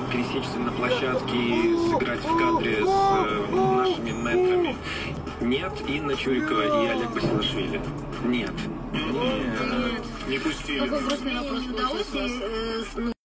пересечься на площадке и сыграть в кадре с нашими мэтрами? Нет. Инна Чурикова и Олег Басилашвили? Нет. Нет. Не пустили. Какой грустный вопрос.